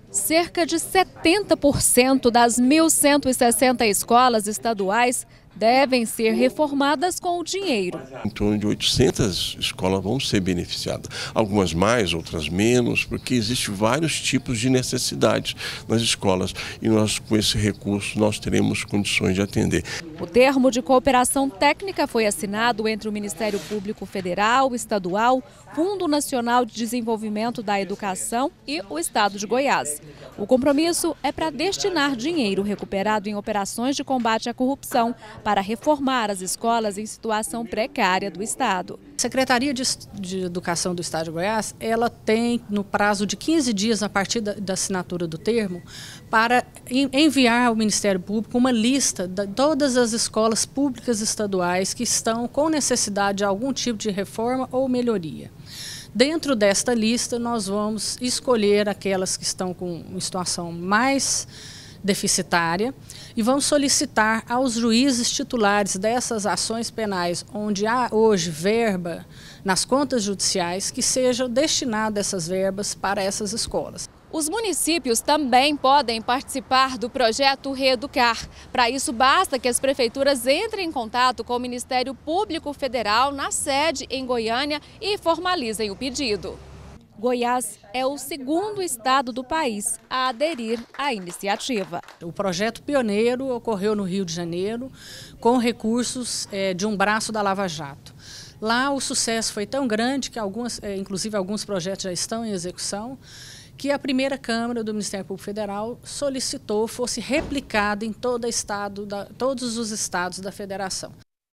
Cerca de 70% das 1.160 escolas estaduais devem ser reformadas com o dinheiro. Em torno de 800 escolas vão ser beneficiadas, algumas mais, outras menos, porque existem vários tipos de necessidades nas escolas e nós, com esse recurso, nós teremos condições de atender. O termo de cooperação técnica foi assinado entre o Ministério Público Federal, Estadual, Fundo Nacional de Desenvolvimento da Educação e o Estado de Goiás. O compromisso é para destinar dinheiro recuperado em operações de combate à corrupção para reformar as escolas em situação precária do Estado. A Secretaria de Educação do Estado de Goiás, ela tem no prazo de 15 dias a partir da assinatura do termo para enviar ao Ministério Público uma lista de todas as escolas públicas estaduais que estão com necessidade de algum tipo de reforma ou melhoria. Dentro desta lista, nós vamos escolher aquelas que estão com uma situação mais deficitária e vamos solicitar aos juízes titulares dessas ações penais, onde há hoje verba nas contas judiciais, que sejam destinadas essas verbas para essas escolas. Os municípios também podem participar do projeto Reeducar. Para isso, basta que as prefeituras entrem em contato com o Ministério Público Federal na sede em Goiânia e formalizem o pedido. Goiás é o segundo estado do país a aderir à iniciativa. O projeto pioneiro ocorreu no Rio de Janeiro com recursos de um braço da Lava Jato. Lá o sucesso foi tão grande que inclusive alguns projetos já estão em execução, que a primeira Câmara do Ministério Público Federal solicitou fosse replicado em todos os estados da federação.